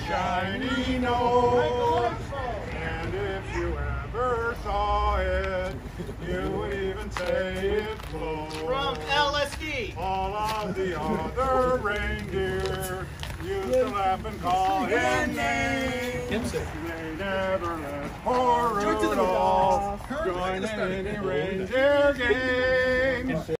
shiny nose. And if you ever saw it, you would even say it glows. From LSD. All of the other reindeer used to laugh and call him names. They never let poor Rudolph join any reindeer game.